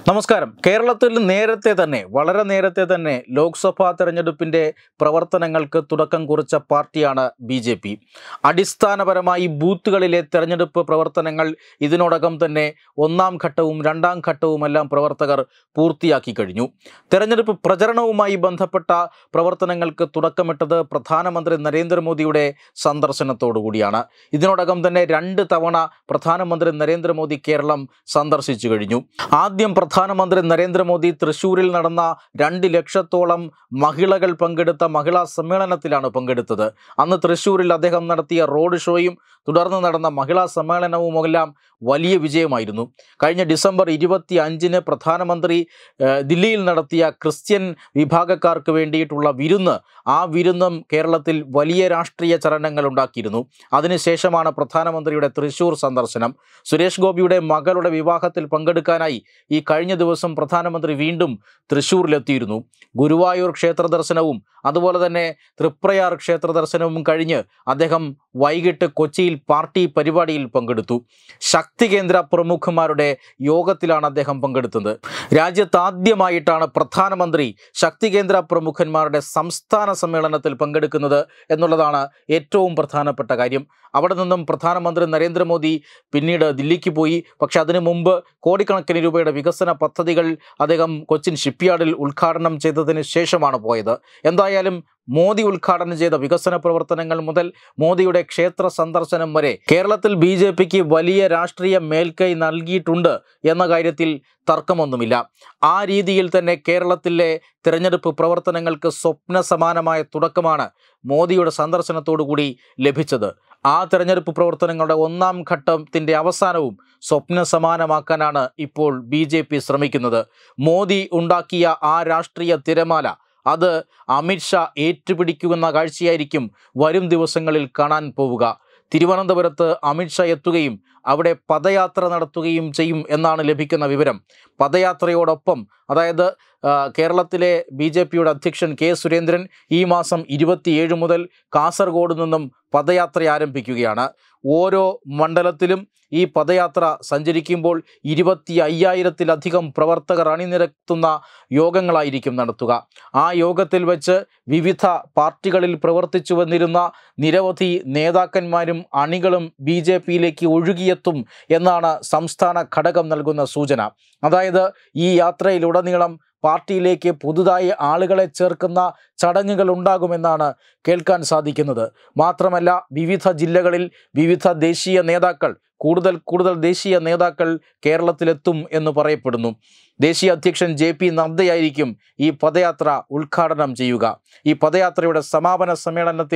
നമസ്കാരം. കേരളത്തിൽ വളരെ നേരത്തെ തന്നെ ലോക്സഭാ തെരഞ്ഞെടുപ്പിന്റെ പ്രവർത്തനങ്ങൾക്ക് തുടക്കം കുറിച്ച പാർട്ടിയാണ് ബി.ജെ.പി. അടിസ്ഥാനപരമായി ബൂത്തുകളിലെ തെരഞ്ഞെടുപ്പ് പ്രവർത്തനങ്ങൾ ഇതിനോടകം തന്നെ ഒന്നാം ഘട്ടവും രണ്ടാം ഘട്ടവുമെല്ലാം പ്രവർത്തകർ പൂർത്തിയാക്കി കഴിഞ്ഞു. തെരഞ്ഞെടുപ്പ് പ്രചരണവുമായി ബന്ധപ്പെട്ട പ്രവർത്തനങ്ങൾക്ക് തുടക്കമിട്ടത് പ്രധാനമന്ത്രി നരേന്ദ്രമോദിയുടെ സന്ദർശനത്തോടുകൂടിയാണ്. ഇതിനോടകം തന്നെ 2 തവണ പ്രധാനമന്ത്രി നരേന്ദ്രമോദി കേരളം സന്ദർശിച്ചു കഴിഞ്ഞു. ആദ്യം പ്രധാനമന്ത്രി നരേന്ദ്രമോദി തൃശ്ശൂരിൽ നടന്ന 2 ലക്ഷത്തോളം മഹിളകൾ പങ്കെടുത്ത മഹിളാ സമ്മേളനത്തിലാണ് പങ്കെടുത്തത്. അന്ന് തൃശ്ശൂരിൽ അദ്ദേഹം നടത്തിയ റോഡ് ഷോയും തുടർന്ന് നടന്ന മഹിളാ സമ്മേളനവുമെല്ലാം വലിയ വിജയമായിരുന്നു. കഴിഞ്ഞ ഡിസംബർ 25-ന് പ്രധാനമന്ത്രി ദില്ലിയിൽ നടത്തിയ ക്രിസ്ത്യൻ വിഭാഗക്കാർക്ക് വേണ്ടിയിട്ടുള്ള വിരുന്ന്, ആ വിരുന്നും കേരളത്തിൽ വലിയ രാഷ്ട്രീയ ചലനങ്ങൾ ഉണ്ടാക്കിയിരുന്നു. അതിനുശേഷമാണ് പ്രധാനമന്ത്രിയുടെ തൃശ്ശൂർ സന്ദർശനം. സുരേഷ് ഗോപിയുടെ മകളുടെ വിവാഹത്തിൽ പങ്കെടുക്കാനായി ഈ കഴിഞ്ഞ ദിവസം പ്രധാനമന്ത്രി വീണ്ടും തൃശ്ശൂരിലെത്തിയിരുന്നു. ഗുരുവായൂർ ക്ഷേത്ര ദർശനവും അതുപോലെ തന്നെ തൃപ്രയാർ ക്ഷേത്ര ദർശനവും കഴിഞ്ഞ് അദ്ദേഹം വൈകിട്ട് കൊച്ചിയിൽ പാർട്ടി പരിപാടിയിൽ പങ്കെടുത്തു. ശക്തി കേന്ദ്ര പ്രമുഖന്മാരുടെ യോഗത്തിലാണ് അദ്ദേഹം പങ്കെടുത്തത്. രാജ്യത്ത് ആദ്യമായിട്ടാണ് പ്രധാനമന്ത്രി ശക്തി കേന്ദ്ര പ്രമുഖന്മാരുടെ സംസ്ഥാന സമ്മേളനത്തിൽ പങ്കെടുക്കുന്നത് എന്നുള്ളതാണ് ഏറ്റവും പ്രധാനപ്പെട്ട കാര്യം. അവിടെ നിന്നും പ്രധാനമന്ത്രി നരേന്ദ്രമോദി പിന്നീട് ദില്ലിക്ക് പോയി. പക്ഷെ അതിനു മുമ്പ് കോടിക്കണക്കിന് രൂപയുടെ വികസന പദ്ധതികൾ അദ്ദേഹം കൊച്ചിൻ ഷിപ്പ്യാർഡിൽ ഉദ്ഘാടനം ചെയ്തതിന് ശേഷമാണ് പോയത്. എന്തായാലും മോദി ഉദ്ഘാടനം ചെയ്ത വികസന പ്രവർത്തനങ്ങൾ മുതൽ മോദിയുടെ ക്ഷേത്ര സന്ദർശനം വരെ കേരളത്തിൽ ബി.ജെ.പിക്ക് വലിയ രാഷ്ട്രീയ മേൽക്കൈ നൽകിയിട്ടുണ്ട് എന്ന കാര്യത്തിൽ തർക്കമൊന്നുമില്ല. ആ രീതിയിൽ തന്നെ കേരളത്തിലെ തിരഞ്ഞെടുപ്പ് പ്രവർത്തനങ്ങൾക്ക് സ്വപ്ന സമാനമായ തുടക്കമാണ് മോദിയുടെ സന്ദർശനത്തോടുകൂടി ലഭിച്ചത്. ആ തെരഞ്ഞെടുപ്പ് പ്രവർത്തനങ്ങളുടെ ഒന്നാം ഘട്ടത്തിൻ്റെ അവസാനവും സ്വപ്ന സമാനമാക്കാനാണ് ഇപ്പോൾ ബി.ജെ.പി. ശ്രമിക്കുന്നത്. മോദി ഉണ്ടാക്കിയ ആ രാഷ്ട്രീയ തിരമാല അത് അമിത്ഷാ ഏറ്റുപിടിക്കുന്ന കാഴ്ചയായിരിക്കും വരും ദിവസങ്ങളിൽ കാണാൻ പോവുക. തിരുവനന്തപുരത്ത് അമിത്ഷാ എത്തുകയും അവിടെ പദയാത്ര നടത്തുകയും ചെയ്യും എന്നാണ് ലഭിക്കുന്ന വിവരം. പദയാത്രയോടൊപ്പം, അതായത് കേരളത്തിലെ ബി.ജെ.പിയുടെ അധ്യക്ഷൻ കെ സുരേന്ദ്രൻ ഈ മാസം 27 മുതൽ കാസർഗോഡ് നിന്നും പദയാത്ര ആരംഭിക്കുകയാണ്. ഓരോ മണ്ഡലത്തിലും ഈ പദയാത്ര സഞ്ചരിക്കുമ്പോൾ 25,000-ത്തിലധികം പ്രവർത്തകർ അണിനിരത്തുന്ന യോഗങ്ങളായിരിക്കും നടത്തുക. ആ യോഗത്തിൽ വെച്ച് വിവിധ പാർട്ടികളിൽ പ്രവർത്തിച്ചു വന്നിരുന്ന നിരവധി നേതാക്കന്മാരും അണികളും ബി.ജെ.പിയിലേക്ക് ഒഴുകിയെത്തും എന്നാണ് സംസ്ഥാന ഘടകം നൽകുന്ന സൂചന. അതായത് ഈ യാത്രയിലുടനീളം പാർട്ടിയിലേക്ക് പുതുതായി ആളുകളെ ചേർക്കുന്ന ചടങ്ങുകൾ ഉണ്ടാകുമെന്നാണ് കേൾക്കാൻ സാധിക്കുന്നത്. മാത്രമല്ല, വിവിധ ജില്ലകളിൽ വിവിധ ദേശീയ നേതാക്കൾ, കൂടുതൽ ദേശീയ നേതാക്കൾ കേരളത്തിലെത്തും എന്ന് പറയപ്പെടുന്നു. ദേശീയ അധ്യക്ഷൻ ജെ.പി. നദ്ദയായിരിക്കും ഈ പദയാത്ര ഉദ്ഘാടനം ചെയ്യുക. ഈ പദയാത്രയുടെ സമാപന സമ്മേളനത്തിൽ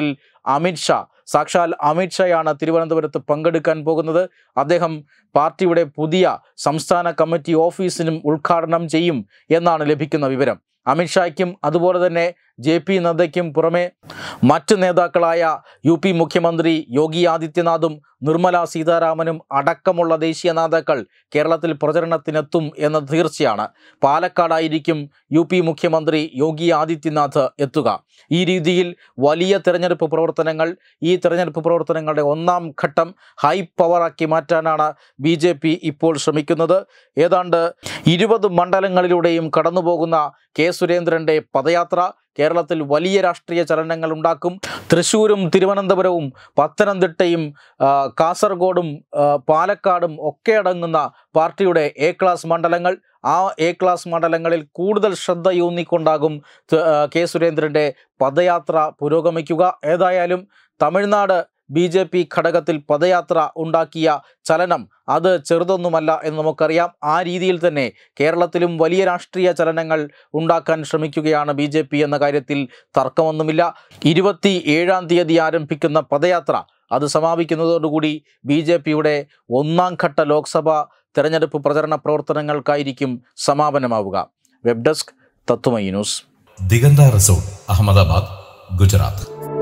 സാക്ഷാൽ അമിത്ഷായാണ് തിരുവനന്തപുരത്ത് പങ്കെടുക്കാൻ പോകുന്നത്. അദ്ദേഹം പാർട്ടിയുടെ പുതിയ സംസ്ഥാന കമ്മിറ്റി ഓഫീസിനും ഉദ്ഘാടനം ചെയ്യും എന്നാണ് ലഭിക്കുന്ന വിവരം. അമിത്ഷായ്ക്കും അതുപോലെ തന്നെ ജെ.പി. നദ്ദയ്ക്കും പുറമെ മറ്റ് നേതാക്കളായ UP മുഖ്യമന്ത്രി യോഗി ആദിത്യനാഥും നിർമ്മല സീതാരാമനും അടക്കമുള്ള ദേശീയ നേതാക്കൾ കേരളത്തിൽ പ്രചരണത്തിനെത്തും എന്നത് തീർച്ചയാണ്. പാലക്കാടായിരിക്കും UP മുഖ്യമന്ത്രി യോഗി ആദിത്യനാഥ് എത്തുക. ഈ രീതിയിൽ വലിയ തെരഞ്ഞെടുപ്പ് പ്രവർത്തനങ്ങൾ, ഈ തെരഞ്ഞെടുപ്പ് പ്രവർത്തനങ്ങളുടെ ഒന്നാം ഘട്ടം ഹൈ പവറാക്കി മാറ്റാനാണ് ബി.ജെ.പി. ഇപ്പോൾ ശ്രമിക്കുന്നത്. ഏതാണ്ട് 20 മണ്ഡലങ്ങളിലൂടെയും കടന്നുപോകുന്ന കെ സുരേന്ദ്രൻ്റെ പദയാത്ര കേരളത്തിൽ വലിയ രാഷ്ട്രീയ ചലനങ്ങൾ ഉണ്ടാക്കും. തൃശ്ശൂരും തിരുവനന്തപുരവും പത്തനംതിട്ടയും കാസർഗോഡും പാലക്കാടും ഒക്കെ അടങ്ങുന്ന പാർട്ടിയുടെ എ ക്ലാസ് മണ്ഡലങ്ങൾ, ആ എ ക്ലാസ് മണ്ഡലങ്ങളിൽ കൂടുതൽ ശ്രദ്ധയൂന്നിക്കൊണ്ടാകും കെ സുരേന്ദ്രൻ്റെ പദയാത്ര പുരോഗമിക്കുക. ഏതായാലും തമിഴ്നാട് ബി.ജെ.പി. ഘടകത്തിൽ പദയാത്ര ഉണ്ടാക്കിയ ചലനം അത് ചെറുതൊന്നുമല്ല എന്ന് നമുക്കറിയാം. ആ രീതിയിൽ തന്നെ കേരളത്തിലും വലിയ രാഷ്ട്രീയ ചലനങ്ങൾ ഉണ്ടാക്കാൻ ശ്രമിക്കുകയാണ് ബി.ജെ.പി. എന്ന കാര്യത്തിൽ തർക്കമൊന്നുമില്ല. 27-ാം തീയതി ആരംഭിക്കുന്ന പദയാത്ര അത് സമാപിക്കുന്നതോടുകൂടി ബി.ജെ.പിയുടെ ഒന്നാം ഘട്ട ലോക്സഭാ തെരഞ്ഞെടുപ്പ് പ്രചരണ പ്രവർത്തനങ്ങൾക്കായിരിക്കും സമാപനമാവുക. Web desk Tattvamayi news. Diganta resort, Ahmedabad, Gujarat.